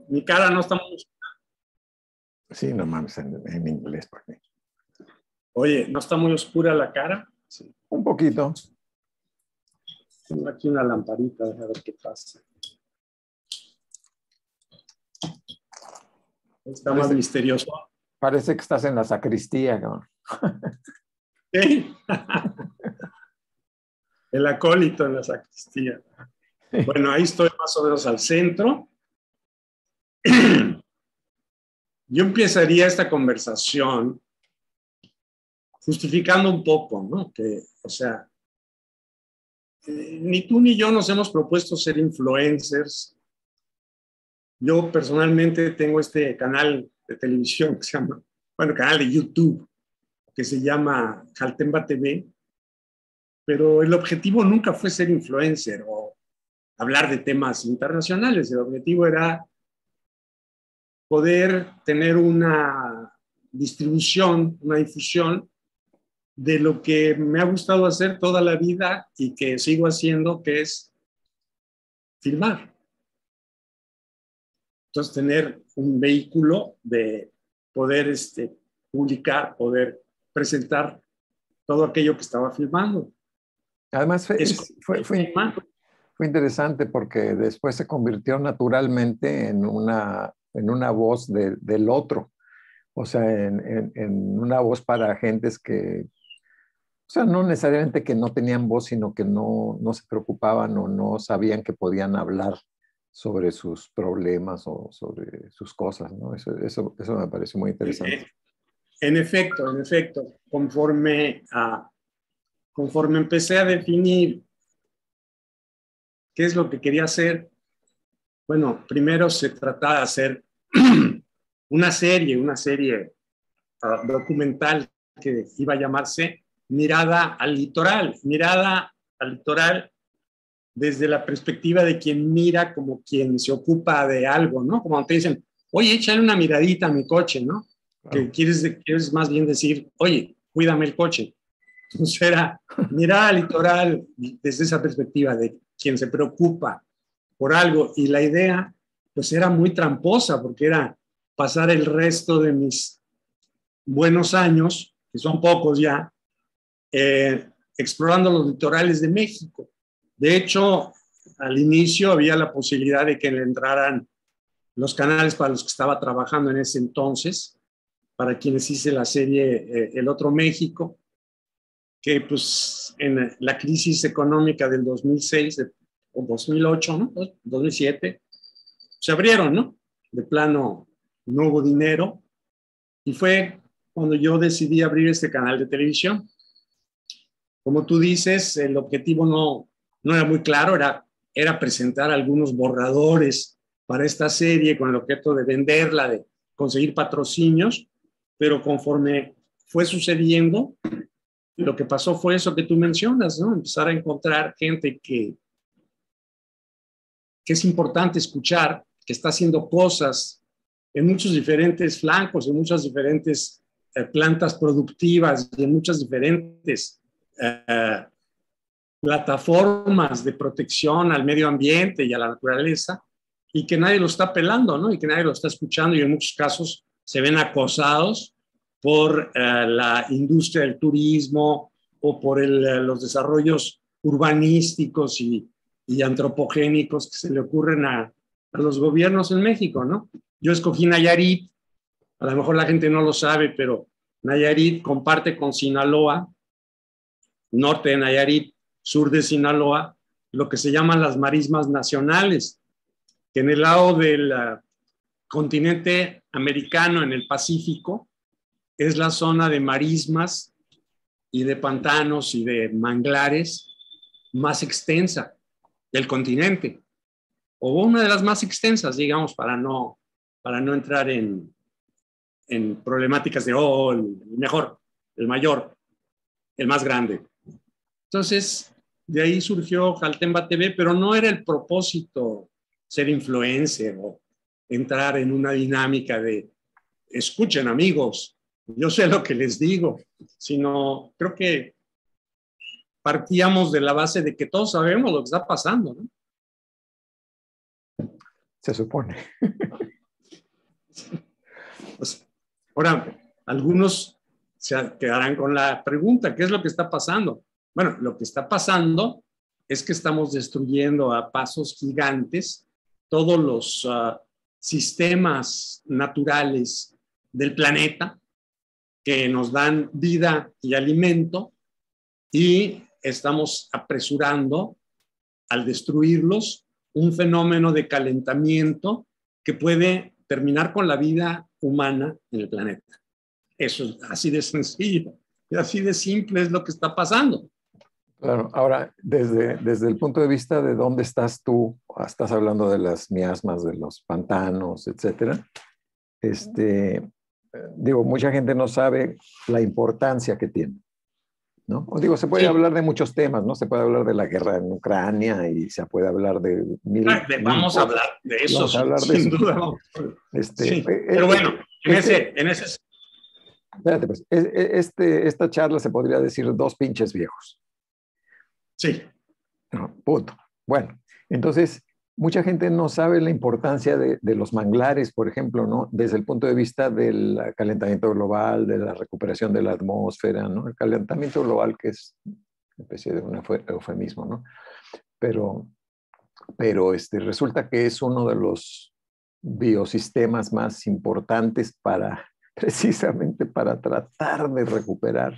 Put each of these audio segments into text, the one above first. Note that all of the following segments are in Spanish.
Mi cara no está muy... Sí, no mames, en inglés, ¿por qué? Oye, ¿no está muy oscura la cara? Sí. Un poquito. Tengo aquí una lamparita, a ver qué pasa. Está más misterioso. Parece que estás en la sacristía, ¿no? ¿Qué? El acólito en la sacristía. Bueno, ahí estoy más o menos al centro. Yo empezaría esta conversación justificando un poco, ¿no? Que, o sea, ni tú ni yo nos hemos propuesto ser influencers. Yo personalmente tengo este canal de televisión que se llama, bueno, canal de YouTube, que se llama Jaltemba TV, pero el objetivo nunca fue ser influencer o hablar de temas internacionales. El objetivo era poder tener una distribución, una difusión de lo que me ha gustado hacer toda la vida y que sigo haciendo, que es filmar. Entonces, tener un vehículo de poder publicar, poder presentar todo aquello que estaba filmando. Además, fue interesante porque después se convirtió naturalmente en una voz del otro. O sea, en una voz para gentes que, o sea, no necesariamente que no tenían voz, sino que no se preocupaban o no sabían que podían hablar sobre sus problemas o sobre sus cosas, ¿no? Eso me pareció muy interesante. En efecto, conforme empecé a definir qué es lo que quería hacer, bueno, primero se trataba de hacer una serie documental que iba a llamarse Mirada al Litoral desde la perspectiva de quien mira como quien se ocupa de algo, ¿no? Como te dicen, oye, échale una miradita a mi coche, ¿no? Claro. Que quieres más bien decir, oye, cuídame el coche. Entonces era mirar al litoral desde esa perspectiva de quien se preocupa por algo. Y la idea, pues era muy tramposa, porque era pasar el resto de mis buenos años, que son pocos ya, explorando los litorales de México. De hecho, al inicio había la posibilidad de que le entraran los canales para los que estaba trabajando en ese entonces, para quienes hice la serie El Otro México, que pues en la crisis económica del 2006 o 2008, ¿no? 2007, se abrieron, ¿no? De plano no hubo dinero y fue cuando yo decidí abrir este canal de televisión. Como tú dices, el objetivo no era muy claro, era presentar algunos borradores para esta serie con el objeto de venderla, de conseguir patrocinios, pero conforme fue sucediendo, lo que pasó fue eso que tú mencionas, ¿no? Empezar a encontrar gente que es importante escuchar, que está haciendo cosas en muchos diferentes flancos, en muchas diferentes plantas productivas y en muchas diferentes plataformas de protección al medio ambiente y a la naturaleza, y que nadie lo está pelando, ¿no? Y que nadie lo está escuchando, y en muchos casos se ven acosados por la industria del turismo o por los desarrollos urbanísticos y antropogénicos que se le ocurren a los gobiernos en México, ¿no? Yo escogí Nayarit, a lo mejor la gente no lo sabe, pero Nayarit comparte con Sinaloa, norte de Nayarit, sur de Sinaloa, lo que se llaman las marismas nacionales, que en el lado del continente americano, en el Pacífico, es la zona de marismas y de pantanos y de manglares más extensa del continente, o una de las más extensas, digamos, para no entrar en problemáticas de, el mejor, el mayor, el más grande. Entonces, de ahí surgió Jaltemba TV, pero no era el propósito ser influencer o entrar en una dinámica de escuchen amigos, yo sé lo que les digo, sino creo que partíamos de la base de que todos sabemos lo que está pasando, ¿no? Se supone. Pues, ahora, algunos se quedarán con la pregunta, ¿qué es lo que está pasando? Bueno, lo que está pasando es que estamos destruyendo a pasos gigantes todos los sistemas naturales del planeta que nos dan vida y alimento, y estamos apresurando al destruirlos un fenómeno de calentamiento que puede terminar con la vida humana en el planeta. Eso es así de sencillo y así de simple es lo que está pasando. Claro, ahora, desde el punto de vista de dónde estás tú, estás hablando de las miasmas, de los pantanos, etcétera. Digo, mucha gente no sabe la importancia que tiene, ¿no? O digo, se puede hablar de muchos temas, ¿no? Se puede hablar de la guerra en Ucrania y se puede hablar de vamos a hablar de eso, vamos a hablar de eso. Duda. Sí, pero bueno, en ese... Espérate, pues, esta charla se podría decir 2 pinches viejos. Sí. No, punto. Bueno, entonces, mucha gente no sabe la importancia de los manglares, por ejemplo, ¿no? Desde el punto de vista del calentamiento global, de la recuperación de la atmósfera, ¿no? El calentamiento global, que es una especie de un eufemismo, ¿no? Pero resulta que es uno de los biosistemas más importantes precisamente para tratar de recuperar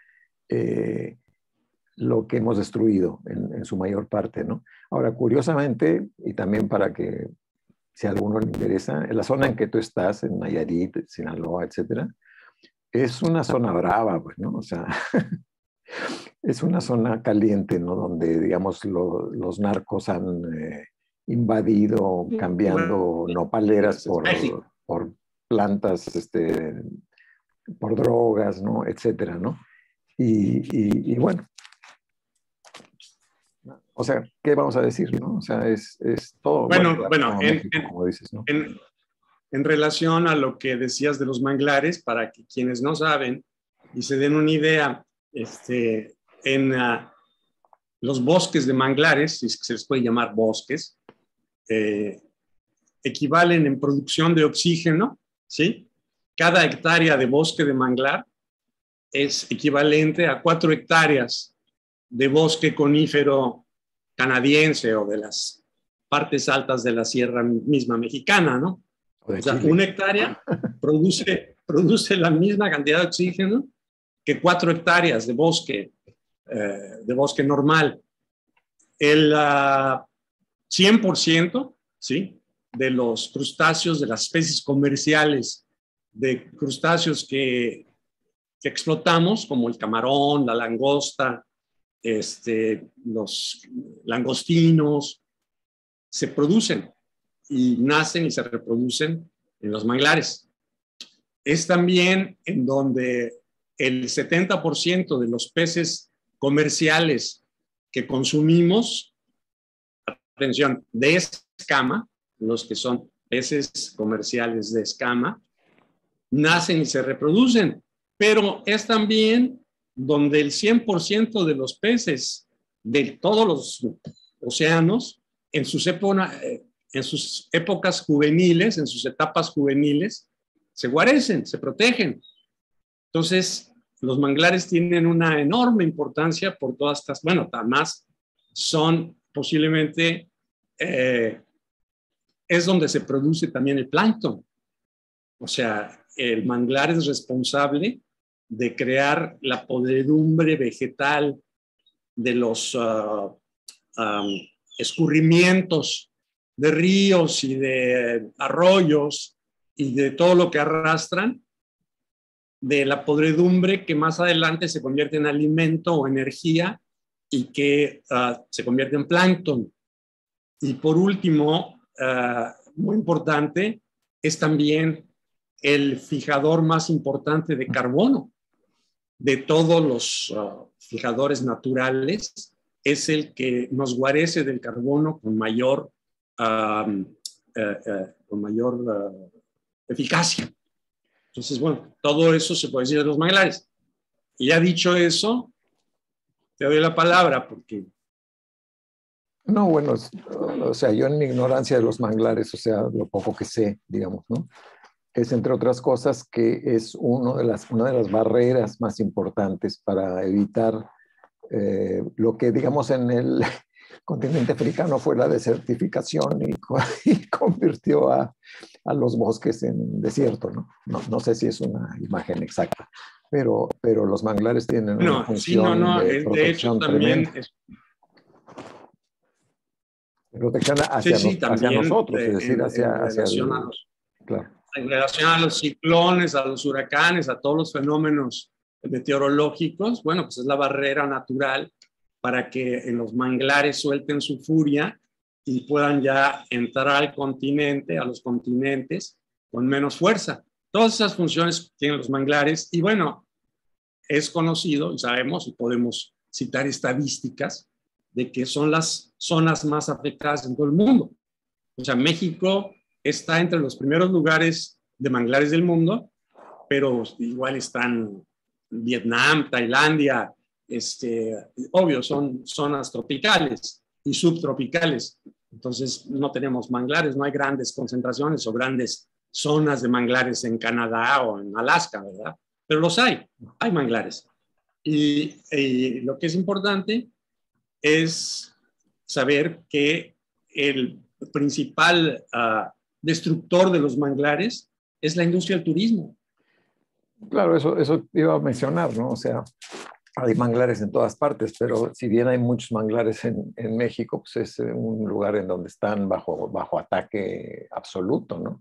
lo que hemos destruido en su mayor parte, ¿no? Ahora, curiosamente, y también para que si a alguno le interesa, en la zona en que tú estás, en Nayarit, Sinaloa, etcétera, es una zona brava, pues, ¿no? O sea, es una zona caliente, ¿no? Donde, digamos, los narcos han invadido, cambiando nopaleras por plantas, por drogas, ¿no? Etcétera, ¿no? Y bueno, o sea, ¿qué vamos a decir, no? O sea, es todo... Bueno, México, como dices, ¿no? En relación a lo que decías de los manglares, para que quienes no saben y se den una idea, en los bosques de manglares, si se les puede llamar bosques, equivalen en producción de oxígeno, ¿sí? Cada hectárea de bosque de manglar es equivalente a 4 hectáreas de bosque conífero canadiense o de las partes altas de la sierra misma mexicana, ¿no? O sea, 1 hectárea produce la misma cantidad de oxígeno que 4 hectáreas de bosque normal. El 100%, ¿sí?, de los crustáceos, de las especies comerciales de crustáceos que explotamos, como el camarón, la langosta, los langostinos, se producen y nacen y se reproducen en los manglares. Es también en donde el 70% de los peces comerciales que consumimos, atención, de escama, los que son peces comerciales de escama, nacen y se reproducen, pero es también donde el 100% de los peces de todos los océanos, en sus épocas juveniles, en sus etapas juveniles, se guarecen, se protegen. Entonces, los manglares tienen una enorme importancia por todas estas, bueno, además son posiblemente, es donde se produce también el plancton. O sea, el manglar es responsable de crear la podredumbre vegetal de los escurrimientos de ríos y de arroyos y de todo lo que arrastran, de la podredumbre que más adelante se convierte en alimento o energía y que se convierte en plancton. Y por último, muy importante, es también el fijador más importante de carbono de todos los fijadores naturales. Es el que nos guarece del carbono con mayor eficacia. Entonces, bueno, todo eso se puede decir de los manglares. Y ya dicho eso, te doy la palabra porque... No, bueno, o sea, yo en mi ignorancia de los manglares, o sea, lo poco que sé, digamos, ¿no? es, entre otras cosas, que es una de las barreras más importantes para evitar lo que, digamos, en el continente africano fue la desertificación y convirtió a los bosques en desierto, ¿no? No sé si es una imagen exacta, pero los manglares tienen una función de protección tremenda. Protección hacia nosotros, es decir, en relación a los ciclones, a los huracanes, a todos los fenómenos meteorológicos, bueno, pues es la barrera natural para que en los manglares suelten su furia y puedan ya entrar al continente, a los continentes, con menos fuerza. Todas esas funciones tienen los manglares y bueno, es conocido y sabemos y podemos citar estadísticas de que son las zonas más afectadas en todo el mundo. O sea, México está entre los primeros lugares de manglares del mundo, pero igual están Vietnam, Tailandia, obvio, son zonas tropicales y subtropicales. Entonces, no tenemos manglares, no hay grandes concentraciones o grandes zonas de manglares en Canadá o en Alaska, ¿verdad? Pero los hay manglares. Y lo que es importante es saber que el principal destructor de los manglares es la industria del turismo. Claro, eso iba a mencionar, ¿no? O sea, hay manglares en todas partes, pero si bien hay muchos manglares en México, pues es un lugar en donde están bajo ataque absoluto, ¿no?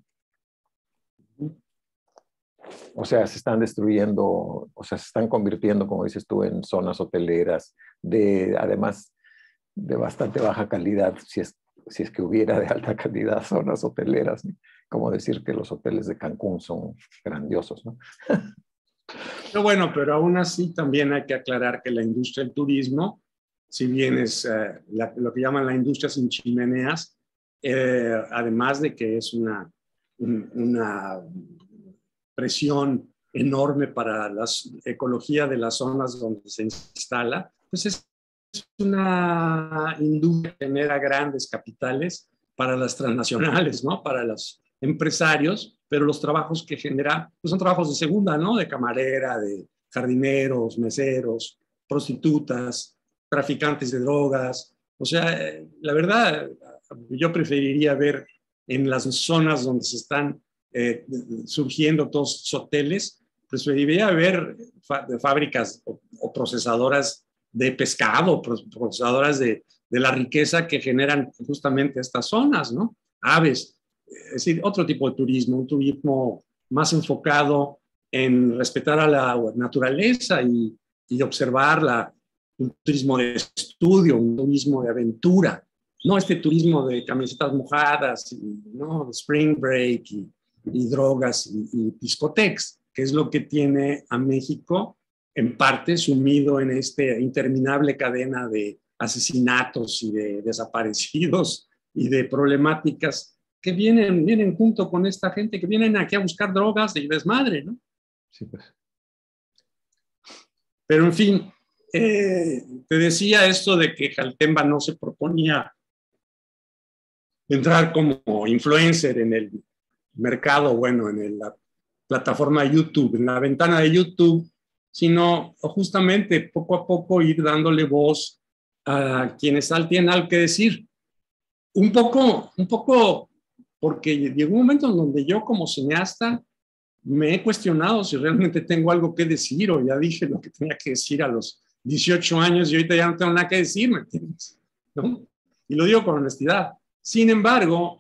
O sea, se están destruyendo, o sea, se están convirtiendo, como dices tú, en zonas hoteleras, además de bastante baja calidad, si es que hubiera de alta calidad zonas hoteleras, ¿no? Como decir que los hoteles de Cancún son grandiosos, ¿no? Pero aún así también hay que aclarar que la industria del turismo, si bien es lo que llaman la industria sin chimeneas, además de que es una presión enorme para la ecología de las zonas donde se instala, pues es una industria que genera grandes capitales para las transnacionales, ¿no? Para los empresarios, pero los trabajos que genera pues son trabajos de segunda, ¿no? De camarera, de jardineros, meseros, prostitutas, traficantes de drogas. O sea, la verdad, yo preferiría ver en las zonas donde se están surgiendo todos los hoteles, preferiría ver fábricas o procesadoras de pescado, procesadoras de la riqueza que generan justamente estas zonas, ¿no? Aves, es decir, otro tipo de turismo, un turismo más enfocado en respetar a la naturaleza y observarla, un turismo de estudio, un turismo de aventura, no este turismo de camisetas mojadas, ¿no? Spring break y drogas y discotecas, que es lo que tiene a México en parte sumido en esta interminable cadena de asesinatos y de desaparecidos y de problemáticas que vienen junto con esta gente que vienen aquí a buscar drogas y desmadre, ¿no? Sí, pues. Pero en fin, te decía esto de que Jaltemba no se proponía entrar como influencer en el mercado, bueno, en la plataforma de YouTube, en la ventana de YouTube, sino justamente poco a poco ir dándole voz a quienes tienen algo que decir. Un poco porque llegó un momento en donde yo como cineasta me he cuestionado si realmente tengo algo que decir o ya dije lo que tenía que decir a los 18 años y ahorita ya no tengo nada que decir, ¿me entiendes? ¿No? Y lo digo con honestidad. Sin embargo,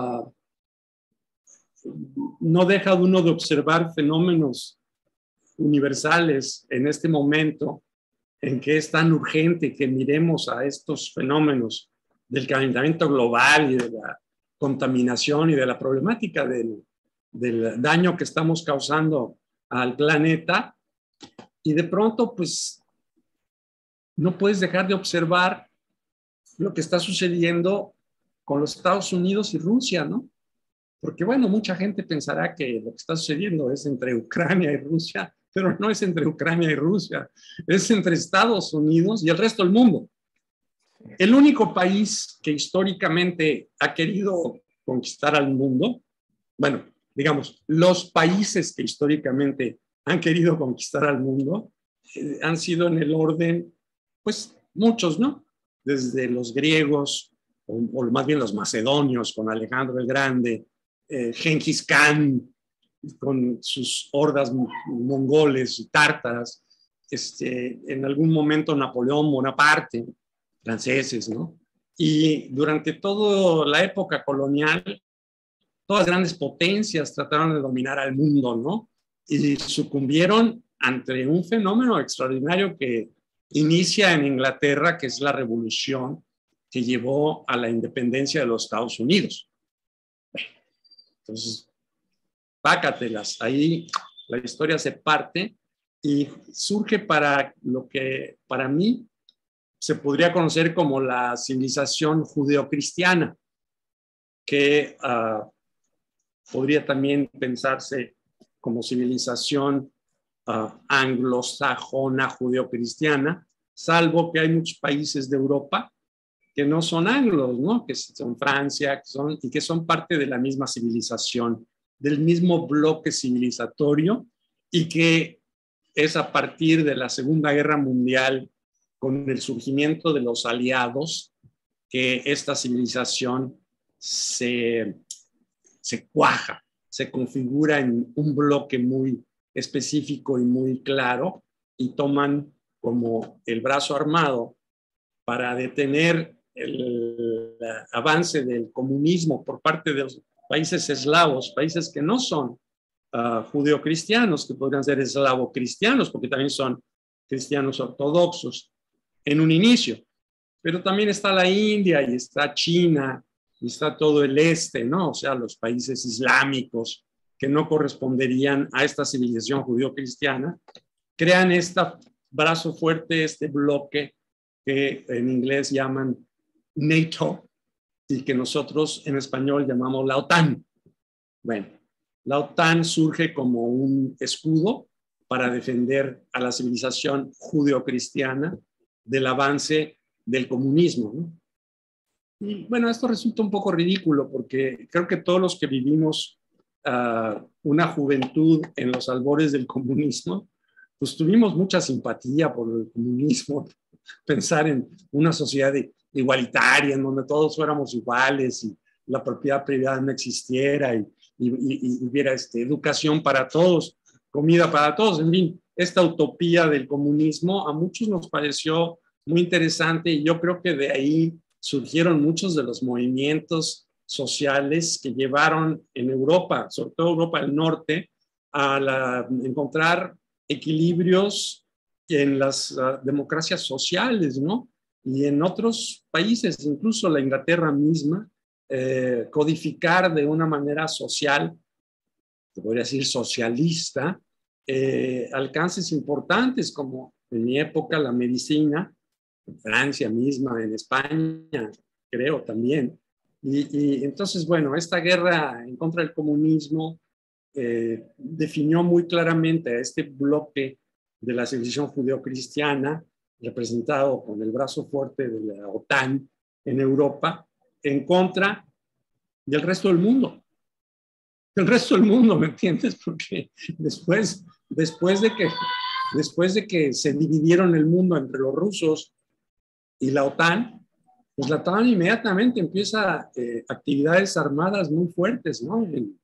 no deja de uno de observar fenómenos universales en este momento en que es tan urgente que miremos a estos fenómenos del calentamiento global y de la contaminación y de la problemática del daño que estamos causando al planeta, y de pronto pues no puedes dejar de observar lo que está sucediendo con los Estados Unidos y Rusia, ¿no? Porque bueno, mucha gente pensará que lo que está sucediendo es entre Ucrania y Rusia, pero no es entre Ucrania y Rusia, es entre Estados Unidos y el resto del mundo. El único país que históricamente ha querido conquistar al mundo, bueno, digamos, los países que históricamente han querido conquistar al mundo han sido en el orden, pues muchos, ¿no? Desde los griegos, o más bien los macedonios, con Alejandro el Grande, Genghis Khan, con sus hordas mongoles y tártaras, en algún momento Napoleón Bonaparte, franceses, ¿no? Y durante toda la época colonial, todas las grandes potencias trataron de dominar al mundo, ¿no? Y sucumbieron ante un fenómeno extraordinario que inicia en Inglaterra, que es la revolución que llevó a la independencia de los Estados Unidos. Entonces, pácatelas, ahí la historia se parte y surge para lo que para mí se podría conocer como la civilización judeocristiana, que podría también pensarse como civilización anglosajona judeocristiana, salvo que hay muchos países de Europa que no son anglos, ¿no? Que son Francia, que son parte de la misma civilización, del mismo bloque civilizatorio, y que es a partir de la Segunda Guerra Mundial, con el surgimiento de los aliados, que esta civilización se cuaja, se configura en un bloque muy específico y muy claro, y toman como el brazo armado para detener el avance del comunismo por parte de los países eslavos, países que no son judeocristianos, que podrían ser eslavo-cristianos, porque también son cristianos ortodoxos en un inicio. Pero también está la India y está China y está todo el este, ¿no? O sea, los países islámicos que no corresponderían a esta civilización judío-cristiana, crean este brazo fuerte, este bloque que en inglés llaman NATO y que nosotros en español llamamos la OTAN. Bueno, la OTAN surge como un escudo para defender a la civilización judío-cristiana del avance del comunismo, ¿no? Y bueno, esto resulta un poco ridículo porque creo que todos los que vivimos una juventud en los albores del comunismo, pues tuvimos mucha simpatía por el comunismo, pensar en una sociedad igualitaria, en donde todos fuéramos iguales y la propiedad privada no existiera y hubiera educación para todos, comida para todos, en fin, esta utopía del comunismo a muchos nos pareció muy interesante y yo creo que de ahí surgieron muchos de los movimientos sociales que llevaron en Europa, sobre todo Europa del Norte, a encontrar equilibrios en las democracias sociales, ¿no? Y en otros países, incluso la Inglaterra misma, codificar de una manera social, se podría decir socialista, alcances importantes como en mi época la medicina, en Francia misma, en España, creo también. Y entonces, bueno, esta guerra en contra del comunismo definió muy claramente a este bloque de la civilización judeocristiana, representado con el brazo fuerte de la OTAN en Europa, en contra del resto del mundo. El resto del mundo, ¿me entiendes? Porque después de que se dividieron el mundo entre los rusos y la OTAN, pues la OTAN inmediatamente empieza actividades armadas muy fuertes, ¿no?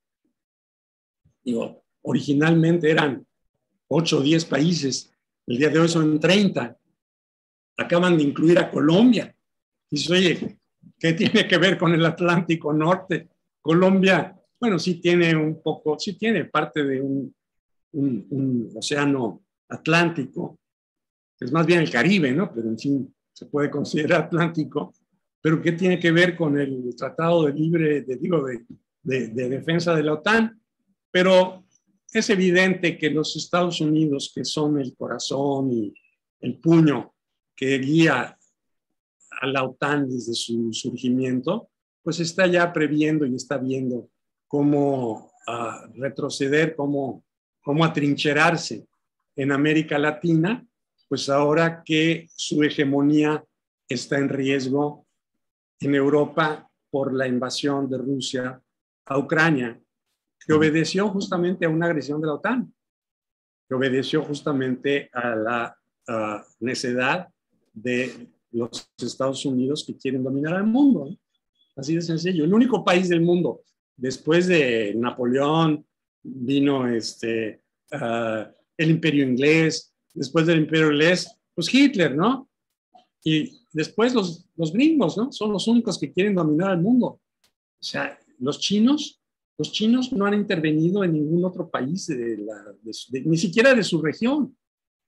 Originalmente eran 8 o 10 países, el día de hoy son 30. Acaban de incluir a Colombia. Dice, oye, ¿qué tiene que ver con el Atlántico Norte? Colombia, bueno, sí tiene un poco, sí tiene parte de un océano Atlántico, que es más bien el Caribe, ¿no? Pero en fin, se puede considerar Atlántico. Pero ¿qué tiene que ver con el Tratado de Libre, de Defensa de la OTAN? Pero es evidente que los Estados Unidos, que son el corazón y el puño que guía a la OTAN desde su surgimiento, pues está ya previendo y está viendo cómo retroceder, cómo atrincherarse en América Latina, pues ahora que su hegemonía está en riesgo en Europa por la invasión de Rusia a Ucrania, que obedeció justamente a una agresión de la OTAN, que obedeció justamente a la necedad de los Estados Unidos que quieren dominar al mundo, ¿no? Así de sencillo. El único país del mundo, después de Napoleón, vino el Imperio Inglés, después del Imperio Inglés, pues Hitler, ¿no? Y después los gringos, ¿no? Son los únicos que quieren dominar el mundo. O sea, los chinos no han intervenido en ningún otro país, ni siquiera de su región.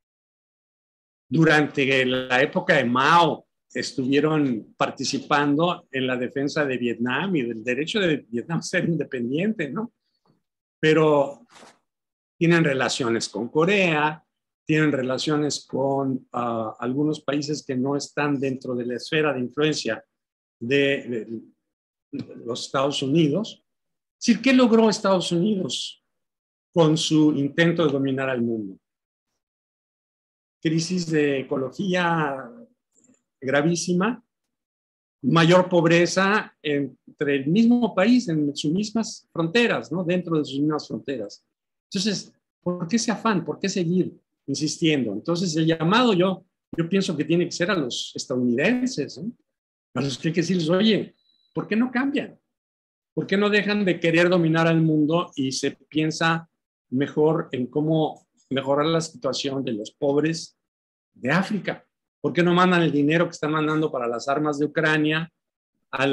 Durante la época de Mao, estuvieron participando en la defensa de Vietnam y del derecho de Vietnam a ser independiente, ¿no? Pero tienen relaciones con Corea, tienen relaciones con algunos países que no están dentro de la esfera de influencia de los Estados Unidos. Es decir, ¿qué logró Estados Unidos con su intento de dominar al mundo? Crisis de ecología gravísima, mayor pobreza entre el mismo país, en sus mismas fronteras, ¿no? Dentro de sus mismas fronteras. Entonces, ¿por qué ese afán? ¿Por qué seguir insistiendo? Entonces, el llamado yo pienso que tiene que ser a los estadounidenses, ¿no? A los que hay que decirles, oye, ¿por qué no cambian? ¿Por qué no dejan de querer dominar al mundo y se piensa mejor en cómo mejorar la situación de los pobres de África? ¿Por qué no mandan el dinero que están mandando para las armas de Ucrania a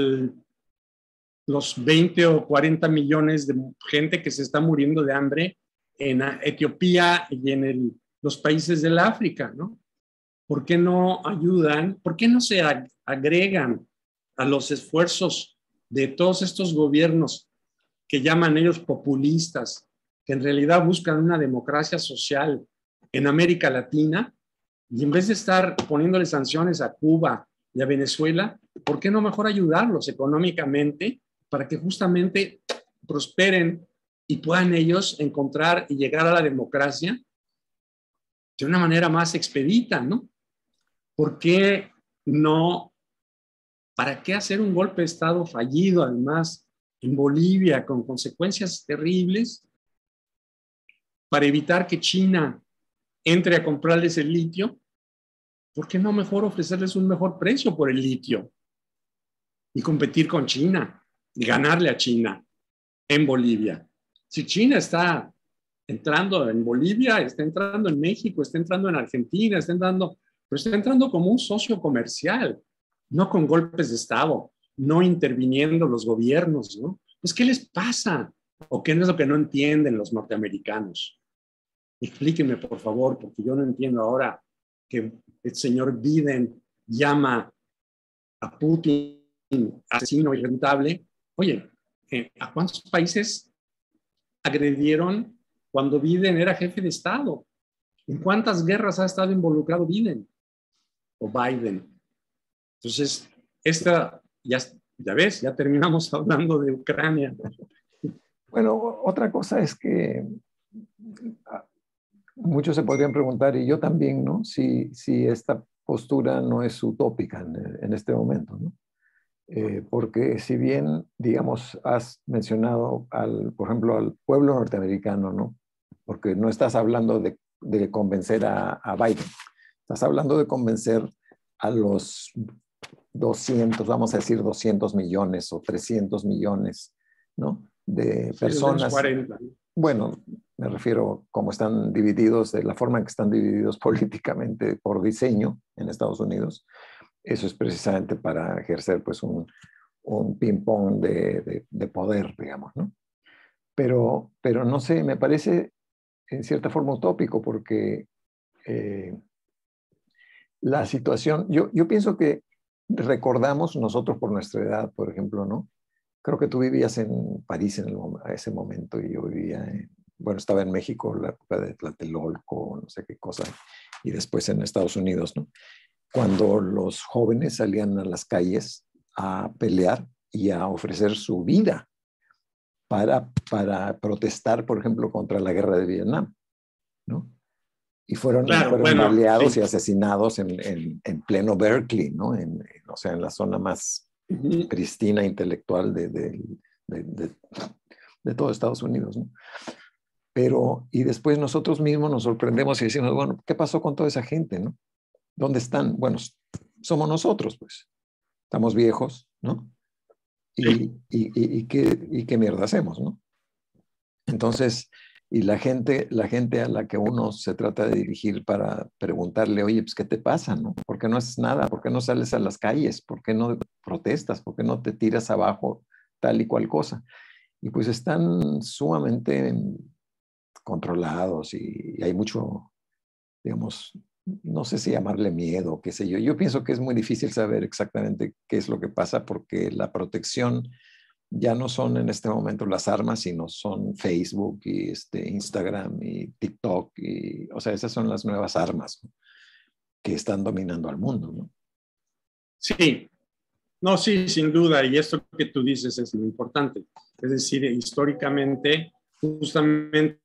los 20 o 40 millones de gente que se está muriendo de hambre en Etiopía y en los países del África, ¿no? ¿Por qué no ayudan? ¿Por qué no se agregan a los esfuerzos de todos estos gobiernos que llaman ellos populistas, que en realidad buscan una democracia social en América Latina? Y en vez de estar poniéndole sanciones a Cuba y a Venezuela, ¿por qué no mejor ayudarlos económicamente para que justamente prosperen y puedan ellos encontrar y llegar a la democracia de una manera más expedita, ¿no? ¿Por qué no? ¿Para qué hacer un golpe de Estado fallido, además, en Bolivia, con consecuencias terribles, para evitar que China entre a comprarles el litio? ¿Por qué no mejor ofrecerles un mejor precio por el litio y competir con China y ganarle a China en Bolivia? Si China está entrando en Bolivia, está entrando en México, está entrando en Argentina, pero está entrando como un socio comercial, no con golpes de Estado, no interviniendo los gobiernos, ¿no? Pues, ¿qué les pasa? ¿O qué es lo que no entienden los norteamericanos? Explíquenme, por favor, porque yo no entiendo ahora que el señor Biden llama a Putin asesino irrentable. Oye, ¿a cuántos países agredieron cuando Biden era jefe de Estado? ¿En cuántas guerras ha estado involucrado Biden o Biden? Entonces, ya ves, ya terminamos hablando de Ucrania. Bueno, otra cosa es que muchos se podrían preguntar, y yo también, ¿no? Si esta postura no es utópica en este momento, ¿no? Porque si bien, digamos, has mencionado, por ejemplo, al pueblo norteamericano, ¿no? Porque no estás hablando de convencer a Biden, estás hablando de convencer a los 200, vamos a decir 200 millones o 300 millones, ¿no? De personas. 40. Bueno, me refiero cómo están divididos, de la forma en que están divididos políticamente por diseño en Estados Unidos. Eso es precisamente para ejercer pues un ping-pong de poder, digamos, ¿no? Pero no sé, me parece en cierta forma utópico porque la situación, yo pienso que recordamos nosotros por nuestra edad, por ejemplo, ¿no? Creo que tú vivías en París a ese momento y yo vivía bueno, estaba en México, la época de Tlatelolco, no sé qué cosa, y después en Estados Unidos, ¿no? Cuando los jóvenes salían a las calles a pelear y a ofrecer su vida para protestar, por ejemplo, contra la guerra de Vietnam, ¿no? Y fueron baleados y asesinados en pleno Berkeley, ¿no? O sea, en la zona más pristina intelectual de de todo Estados Unidos, ¿no? Pero, y después nosotros mismos nos sorprendemos y decimos, bueno, ¿qué pasó con toda esa gente, no? ¿Dónde están? Bueno, somos nosotros, pues. Estamos viejos, ¿no? ¿Qué mierda hacemos, no? Entonces, y la gente a la que uno se trata de dirigir para preguntarle, oye, pues, ¿qué te pasa, no? ¿Por qué no haces nada? ¿Por qué no sales a las calles? ¿Por qué no protestas? ¿Por qué no te tiras abajo tal y cual cosa? Y pues están sumamente controlados y hay mucho, digamos, no sé si llamarle miedo, qué sé yo. Yo pienso que es muy difícil saber exactamente qué es lo que pasa porque la protección ya no son en este momento las armas, sino son Facebook y Instagram y TikTok. Y, o sea, esas son las nuevas armas, ¿no?, que están dominando al mundo, ¿no? Sí, no, sí, sin duda. Y esto que tú dices es lo importante. Es decir, históricamente, justamente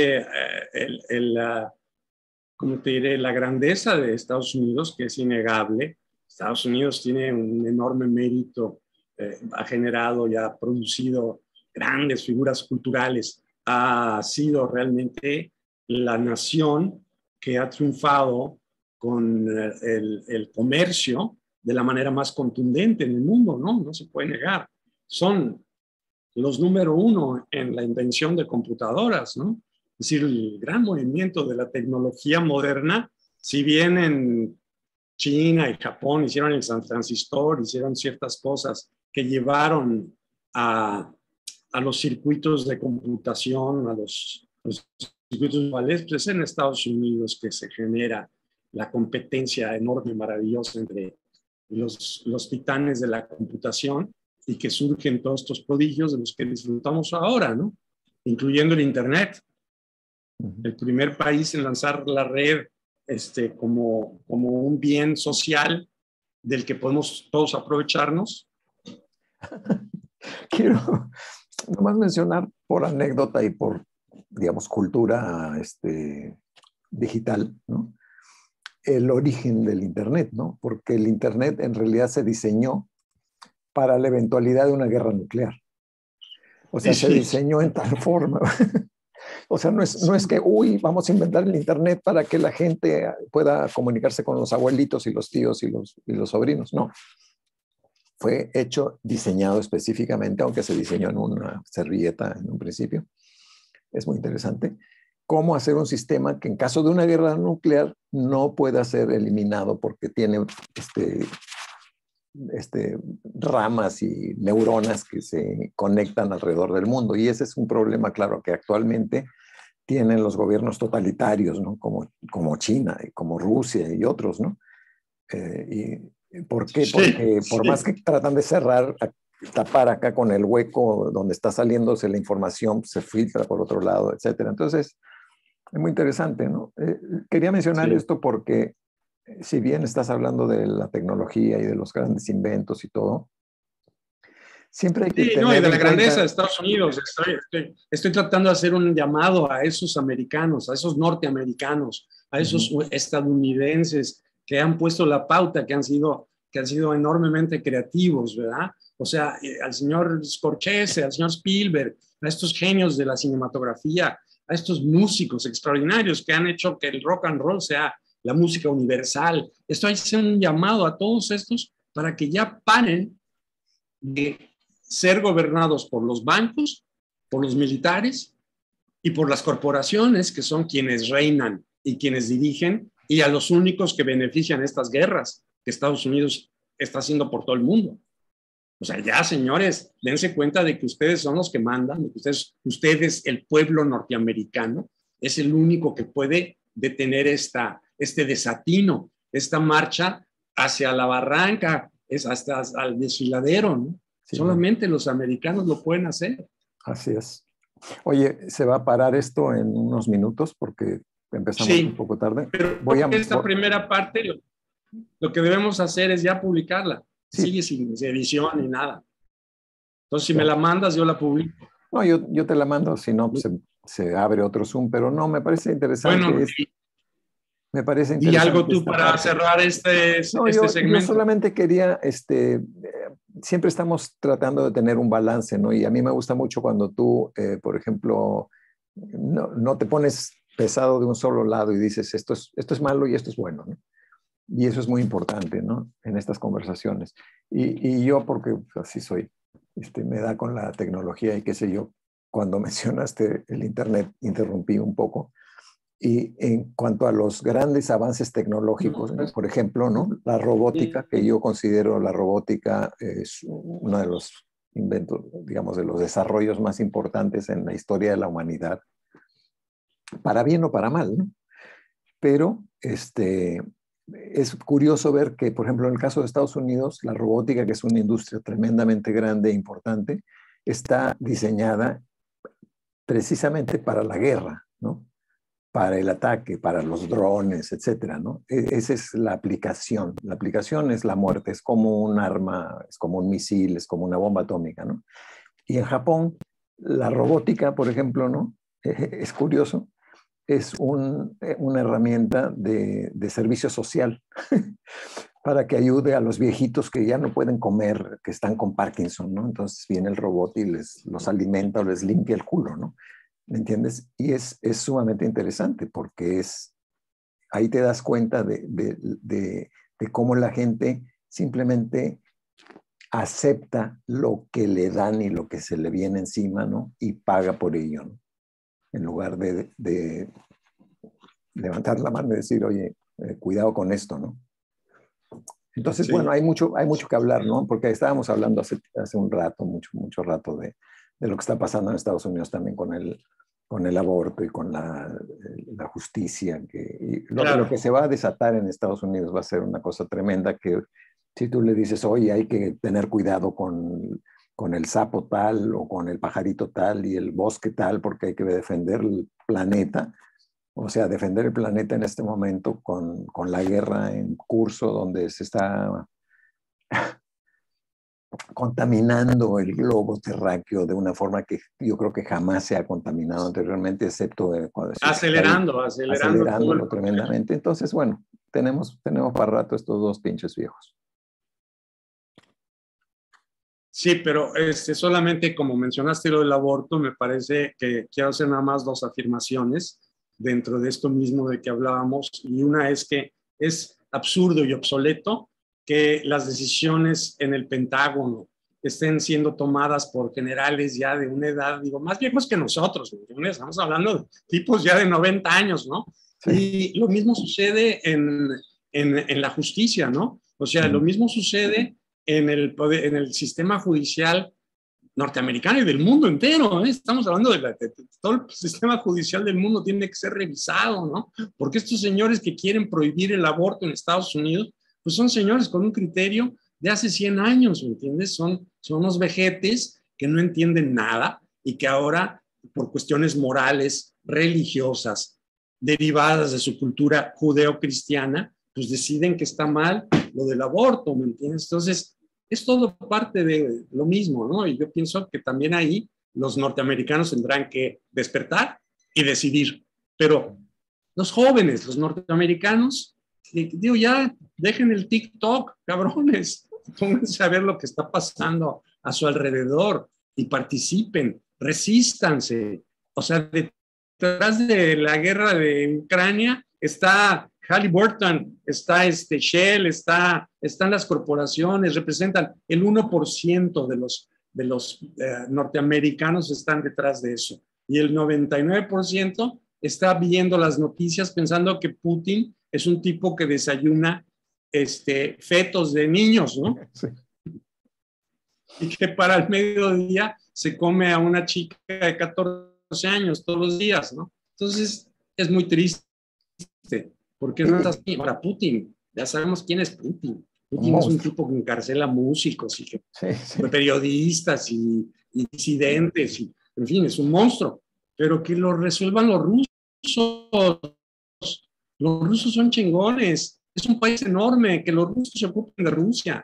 como te diré, la grandeza de Estados Unidos, que es innegable. Estados Unidos tiene un enorme mérito, ha generado y ha producido grandes figuras culturales, ha sido realmente la nación que ha triunfado con el comercio de la manera más contundente en el mundo, ¿no? No se puede negar. Son los número uno en la invención de computadoras, ¿no? Es decir, el gran movimiento de la tecnología moderna, si bien en China y Japón hicieron el San Transistor, hicieron ciertas cosas que llevaron a los circuitos de computación, a los circuitos globales, pues es en Estados Unidos que se genera la competencia enorme, maravillosa entre los titanes de la computación y que surgen todos estos prodigios de los que disfrutamos ahora, ¿no? Incluyendo el Internet. El primer país en lanzar la red como un bien social del que podemos todos aprovecharnos. Quiero nomás mencionar por anécdota y por, digamos, cultura digital, ¿no?, el origen del Internet, ¿no? Porque el Internet en realidad se diseñó para la eventualidad de una guerra nuclear. O sea, se diseñó en tal forma. O sea, no es que, uy, vamos a inventar el Internet para que la gente pueda comunicarse con los abuelitos y los tíos y los sobrinos. No. Fue hecho, diseñado específicamente, aunque se diseñó en una servilleta en un principio. Es muy interesante. Cómo hacer un sistema que en caso de una guerra nuclear no pueda ser eliminado porque tiene ramas y neuronas que se conectan alrededor del mundo. Y ese es un problema, claro, que actualmente tienen los gobiernos totalitarios, ¿no?, como China y como Rusia y otros, ¿no? ¿Por qué? Porque por más que tratan de cerrar, tapar acá con el hueco donde está saliéndose la información, se filtra por otro lado, etcétera. Entonces, es muy interesante, ¿no? Quería mencionar esto porque si bien estás hablando de la tecnología y de los grandes inventos y todo, siempre hay que tener no, y de la grandeza cuenta... de Estados Unidos. Estoy tratando de hacer un llamado a esos americanos, a esos norteamericanos, a esos estadounidenses que han puesto la pauta, que han sido enormemente creativos, ¿verdad? O sea, al señor Scorsese, al señor Spielberg, a estos genios de la cinematografía, a estos músicos extraordinarios que han hecho que el rock and roll sea la música universal. Estoy haciendo un llamado a todos estos para que ya paren de ser gobernados por los bancos, por los militares y por las corporaciones, que son quienes reinan y quienes dirigen, y a los únicos que benefician estas guerras que Estados Unidos está haciendo por todo el mundo. O sea, ya, señores, dense cuenta de que ustedes son los que mandan, de que ustedes, el pueblo norteamericano, es el único que puede detener este desatino, esta marcha hacia la barranca, es hasta al desfiladero, ¿no? Sí. Solamente los americanos lo pueden hacer. Así es. Oye, se va a parar esto en unos minutos porque empezamos un poco tarde. Pero esta primera parte, lo que debemos hacer es ya publicarla. Sí. Sigue sin edición ni nada. Entonces, si me la mandas, yo la publico. No, yo te la mando, si no, se abre otro Zoom, pero no, me parece interesante. Bueno, Me parece ¿Y interesante. algo tú para cerrar este segmento? Yo solamente quería, siempre estamos tratando de tener un balance, ¿no? Y a mí me gusta mucho cuando tú, por ejemplo, no te pones pesado de un solo lado y dices, esto es malo y esto es bueno, ¿no? Y eso es muy importante, ¿no? En estas conversaciones. Y yo, porque así soy, me da con la tecnología y qué sé yo, cuando mencionaste el Internet, interrumpí un poco. Y en cuanto a los grandes avances tecnológicos, ¿no? Por ejemplo, ¿no? La robótica, que yo considero la robótica es uno de los inventos, digamos, de los desarrollos más importantes en la historia de la humanidad, para bien o para mal, ¿no? Pero es curioso ver que, por ejemplo, en el caso de Estados Unidos, la robótica, que es una industria tremendamente grande e importante, está diseñada precisamente para la guerra, ¿no? Para el ataque, para los drones, etcétera, ¿no? Esa es la aplicación. La aplicación es la muerte, es como un arma, es como un misil, es como una bomba atómica, ¿no? Y en Japón, la robótica, por ejemplo, ¿no? Es curioso, es una herramienta de servicio social para que ayude a los viejitos que ya no pueden comer, que están con Parkinson, ¿no? Entonces viene el robot y los alimenta o les limpia el culo, ¿no? ¿Me entiendes? Y es sumamente interesante porque ahí te das cuenta de cómo la gente simplemente acepta lo que le dan y lo que se le viene encima, ¿no? Y paga por ello, ¿no? En lugar de levantar la mano y decir, oye, cuidado con esto, ¿no? Entonces, Sí. bueno, hay mucho que hablar, ¿no? Porque estábamos hablando hace un rato, mucho rato de lo que está pasando en Estados Unidos también con el aborto y con la justicia. Lo que se va a desatar en Estados Unidos va a ser una cosa tremenda que si tú le dices, oye, hay que tener cuidado con el sapo tal o con el pajarito tal y el bosque tal porque hay que defender el planeta. O sea, defender el planeta en este momento con la guerra en curso donde se está contaminando el globo terráqueo de una forma que yo creo que jamás se ha contaminado anteriormente, excepto cuando acelerándolo tremendamente. Entonces, bueno, tenemos para rato estos dos pinches viejos. Sí, pero solamente como mencionaste lo del aborto, me parece que quiero hacer nada más dos afirmaciones dentro de esto mismo de que hablábamos, y una es que es absurdo y obsoleto que las decisiones en el Pentágono estén siendo tomadas por generales ya de una edad, digo, más viejos que nosotros, ¿entiendes? Estamos hablando de tipos ya de 90 años, ¿no? Sí. Y lo mismo sucede en la justicia, ¿no? O sea, lo mismo sucede en el sistema judicial norteamericano y del mundo entero, ¿eh? Estamos hablando de todo el sistema judicial del mundo tiene que ser revisado, ¿no? Porque estos señores que quieren prohibir el aborto en Estados Unidos, pues son señores con un criterio de hace 100 años, ¿me entiendes? Son unos vejetes que no entienden nada y que ahora, por cuestiones morales, religiosas, derivadas de su cultura judeocristiana, pues deciden que está mal lo del aborto, ¿me entiendes? Entonces, es todo parte de lo mismo, ¿no? Y yo pienso que también ahí los norteamericanos tendrán que despertar y decidir. Pero los jóvenes, los norteamericanos, digo, ya dejen el TikTok, cabrones, pónganse a ver lo que está pasando a su alrededor y participen, resístanse. O sea, detrás de la guerra de Ucrania está Halliburton, está Shell, están las corporaciones, representan el 1% de los norteamericanos están detrás de eso. Y el 99% está viendo las noticias pensando que Putin es un tipo que desayuna fetos de niños, ¿no? Sí. Y que para el mediodía se come a una chica de 14 años todos los días, ¿no? Entonces, es muy triste. Porque no es así. Ahora, Putin, ya sabemos quién es Putin. Putin es un tipo que encarcela músicos y que, periodistas y disidentes, y, en fin, es un monstruo. Pero que lo resuelvan los rusos. Los rusos son chingones. Es un país enorme, que los rusos se ocupen de Rusia.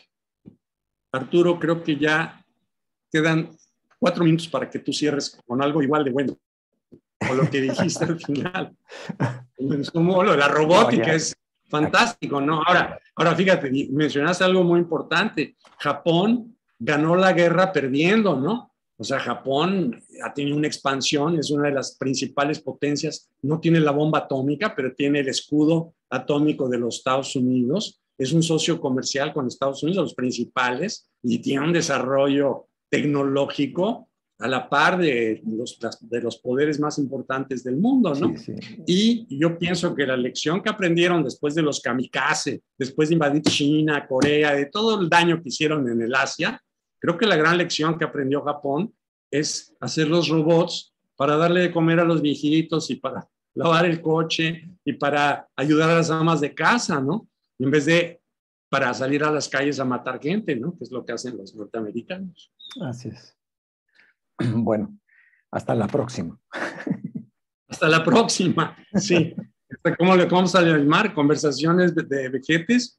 Arturo, creo que ya quedan 4 minutos para que tú cierres con algo igual de bueno. o lo que dijiste al final. Lo de la robótica es fantástico, ¿no? Ahora fíjate, mencionaste algo muy importante. Japón ganó la guerra perdiendo, ¿no? O sea, Japón ha tenido una expansión, es una de las principales potencias, no tiene la bomba atómica, pero tiene el escudo atómico de los Estados Unidos, es un socio comercial con Estados Unidos, los principales, y tiene un desarrollo tecnológico a la par de los poderes más importantes del mundo, ¿no? Sí, sí. Y yo pienso que la lección que aprendieron después de los kamikaze, después de invadir China, Corea, de todo el daño que hicieron en el Asia, creo que la gran lección que aprendió Japón es hacer los robots para darle de comer a los viejitos y para lavar el coche y para ayudar a las amas de casa, ¿no? En vez de para salir a las calles a matar gente, ¿no? Que es lo que hacen los norteamericanos. Así es. Bueno, hasta la próxima. Hasta la próxima, sí. ¿Cómo le vamos a llamar? ¿Conversaciones de vejetes?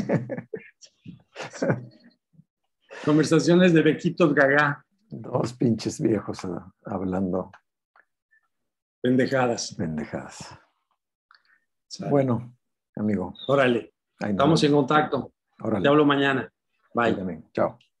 Conversaciones de vejitos gaga. Dos pinches viejos hablando. Pendejadas. Pendejadas. ¿Sabe? Bueno, amigo. Órale. Estamos en contacto. Órale. Te hablo mañana. Bye. Chao.